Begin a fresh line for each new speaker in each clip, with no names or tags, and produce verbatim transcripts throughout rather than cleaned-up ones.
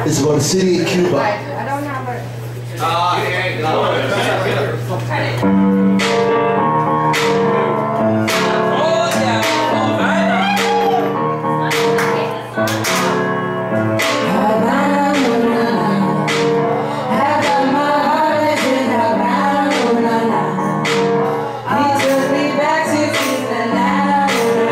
It's about a city of Cuba.
I don't have it.
Ah, here you go. Oh, yeah. Havana.
I got my heart in Havana. He took me back to Havana.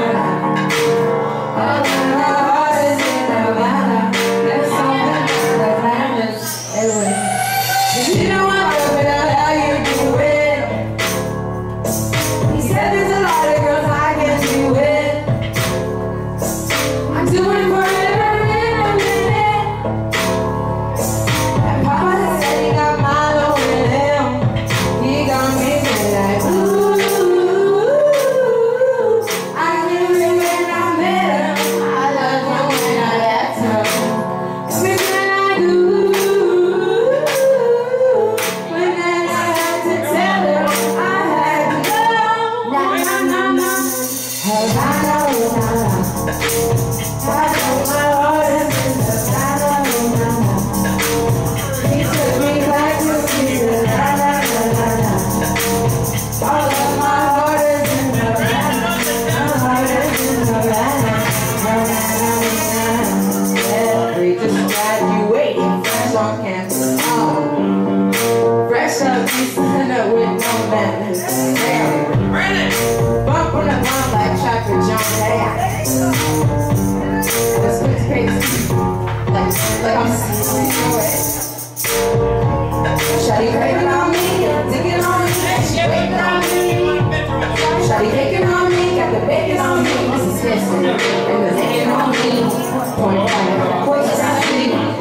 I got my heart in Havana. There's something that happens anyway. You know what, but how you do it. He said there's a lot of girls I can do it. I'm doing it for every minute. And Papa said he got Milo with him. He got me like, ooh. I knew him when I met him. I loved him when I left him. Got me when I do. Fresh up, he's up with no balance. Bump on the bump like chocolate John. That's what's crazy. Like, like I'm Shawty craving on me, digging on me, she waiting on me. Shawty baking on me, got the bacon on me. This is history, and the bacon on me. Point five, poison on me.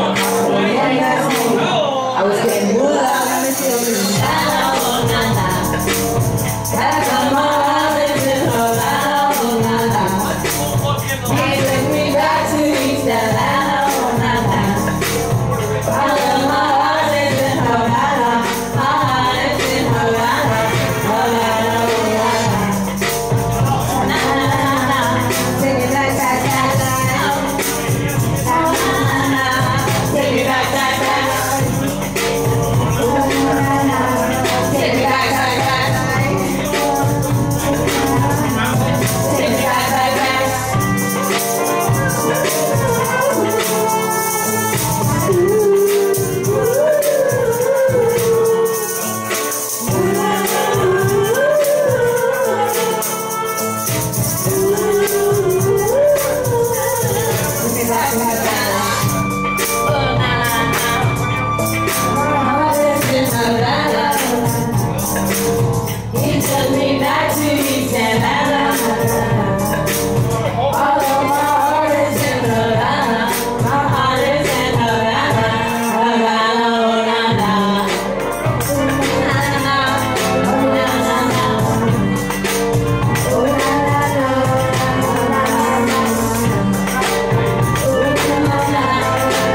I was getting moolah, I'm still living down, oh na na. I got my eyes in Havana, oh na na. He took me back to East Atlanta, oh na na. I got my eyes in Havana, my eyes in Havana, Havana, oh na na. Na na na na, take it back, back, back, back. Na na na, take it back, back, back. He took me back to East Atlanta. Although my heart is in Havana, my heart is in Havana, Havana, oh na na, na na, oh na na na, oh na na na, oh na na na, oh na na na.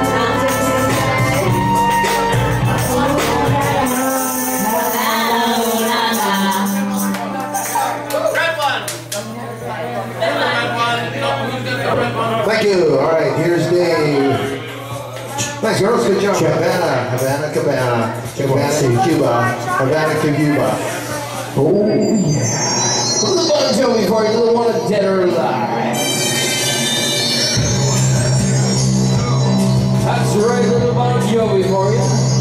Thank you. All right, here's Dave. Thanks, girls. Good job. Havana, Havana, Cabana, Havana, Cuba, Havana, Cuba. Oh, yeah. Little Bon Jovi for you. Little one of Dead or Alive.
That's right, little Bon Jovi for you.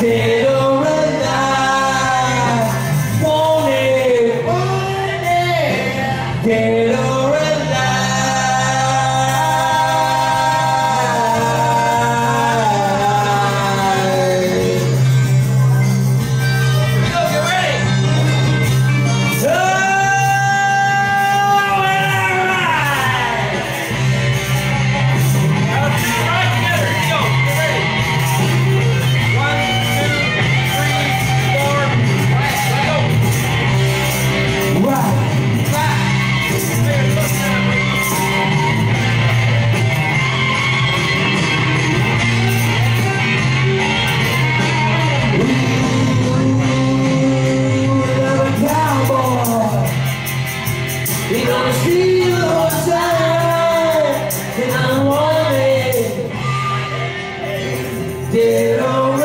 Dead or alive, want it, want it. Dead or we gonna see you outside, and I want it, dead or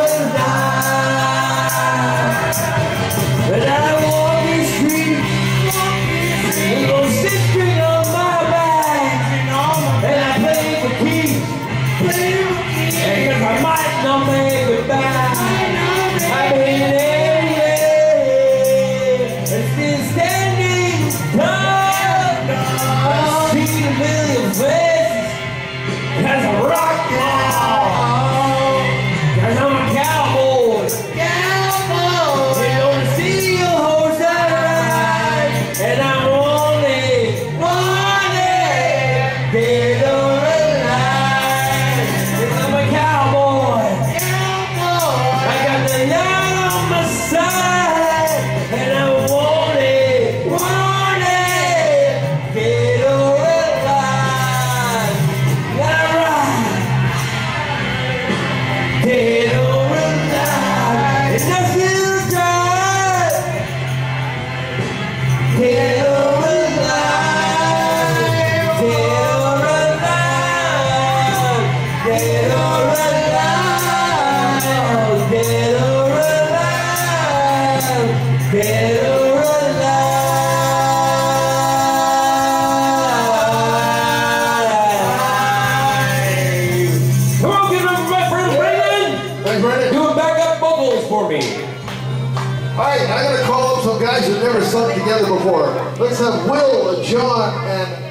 alive. But I walk these streets, we gon' six string on my back, and I play for keys, and cause I might not make it back. I've been everywhere, and still standing tall. See a million faces as a rock wall. Cause I'm a cowboy. Cowboy. You don't see your horse outside, and I want it, want it, dead or alive. Cause I'm a cowboy. Cowboy. I got the light on my side, and I want it, want it, dead or dead or alive, and I feel right. Dead or alive, dead or alive, dead or alive, dead or alive, dead or alive. Come on, give it up for my friend Brandon.
Thanks, Brandon.
Doing backup vocals for me.
All right, I'm going to call up some guys who've never sung together before. Let's have Will, John, and